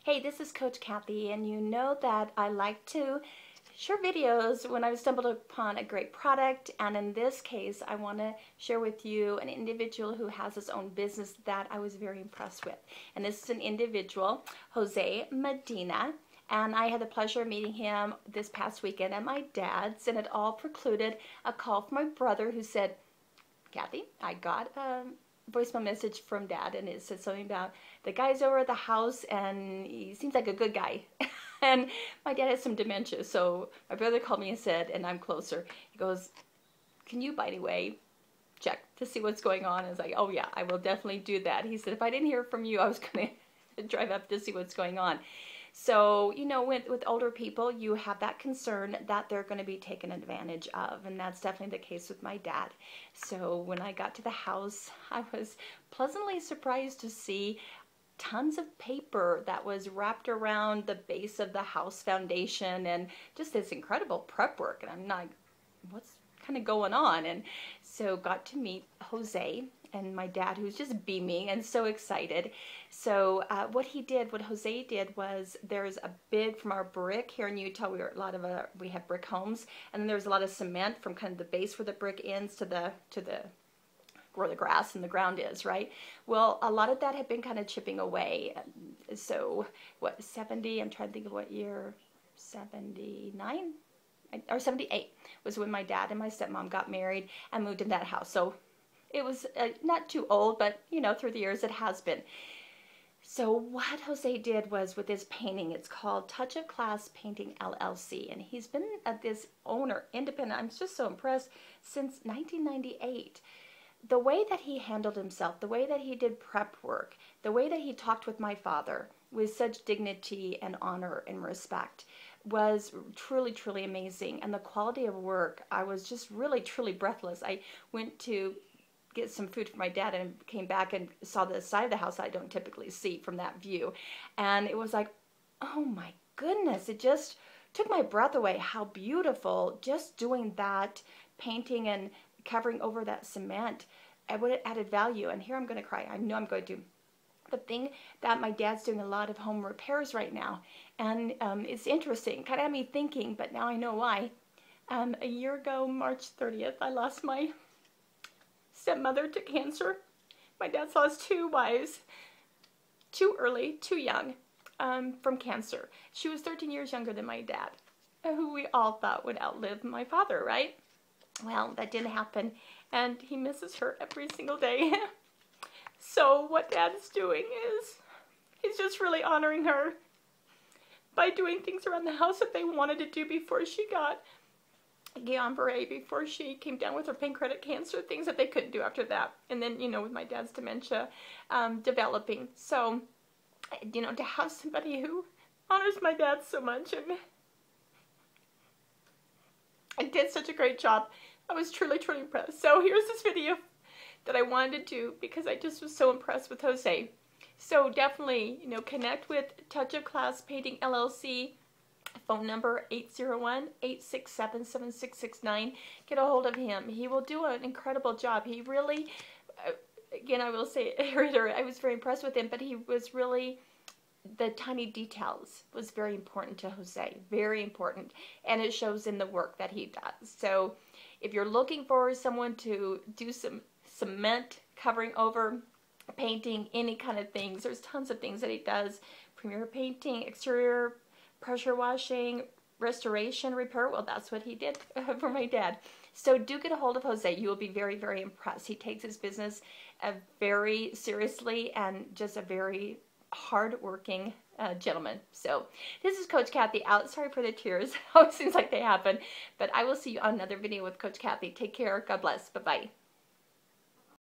Hey, this is Coach Kathy, and you know that I like to share videos when I've stumbled upon a great product, and in this case, I want to share with you an individual who has his own business that I was very impressed with. And this is an individual, Jose Medina, and I had the pleasure of meeting him this past weekend at my dad's, and it all precluded a call from my brother who said, Kathy, I got a voicemail message from Dad, and it said something about the guy's over at the house and he seems like a good guy. And my dad has some dementia, so my brother called me and said, and I'm closer, he goes, can you by any way check to see what's going on? And I was like, oh yeah, I will definitely do that. He said, if I didn't hear from you, I was going to drive up to see what's going on. So, you know, with older people, you have that concern that they're going to be taken advantage of, and that's definitely the case with my dad. So when I got to the house, I was pleasantly surprised to see tons of paper that was wrapped around the base of the house foundation and just this incredible prep work. And I'm like, what's kind of going on? And so got to meet Jose and my dad, who's just beaming and so excited. So what Jose did was, there's a big, from our brick here in Utah, we have brick homes, and then there's a lot of cement from kind of the base where the brick ends to the where the grass and the ground is, right? Well, a lot of that had been kind of chipping away. So what, 70, I'm trying to think of what year, 79 or 78 was when my dad and my stepmom got married and moved in that house. So it was not too old, but you know, through the years it has been. So what Jose did was, with this painting, it's called Touch of Class Painting LLC, and he's been this owner, independent, I'm just so impressed, since 1998. The way that he handled himself, the way that he did prep work, the way that he talked with my father with such dignity and honor and respect was truly, truly amazing. And the quality of work, I was just really, truly breathless. I went to get some food for my dad and came back and saw the side of the house I don't typically see from that view. And it was like, oh my goodness, it just took my breath away how beautiful just doing that painting and covering over that cement and what it added value. And here I'm going to cry. I know I'm going to. The thing that my dad's doing a lot of home repairs right now, and it's interesting, kind of had me thinking, but now I know why. A year ago, March 30th, I lost my stepmother to cancer. My dad's lost two wives, too early, too young, from cancer. She was 13 years younger than my dad, who we all thought would outlive my father, right? Well, that didn't happen, and he misses her every single day. So what Dad's doing is, he's just really honoring her by doing things around the house that they wanted to do before she got Guillain-Barré, before she came down with her pancreatic cancer, things that they couldn't do after that. And then, you know, with my dad's dementia developing. So, you know, to have somebody who honors my dad so much and did such a great job, I was truly, truly impressed. So here's this video that I wanted to do because I just was so impressed with Jose. So definitely, you know, connect with Touch of Class Painting LLC. Phone number 801-867-7669. Get a hold of him. He will do an incredible job. He really, again, I will say, I was very impressed with him, but he was really, the tiny details was very important to Jose, very important, and it shows in the work that he does. So if you're looking for someone to do some cement covering over, painting, any kind of things, there's tons of things that he does. Premier painting, exterior pressure washing, restoration, repair. Well, that's what he did for my dad. So do get a hold of Jose. You will be very, very impressed. He takes his business very seriously and just a very hard-working gentleman. So this is Coach Kathy out. Sorry for the tears. It always seems like they happen. But I will see you on another video with Coach Kathy. Take care. God bless. Bye-bye.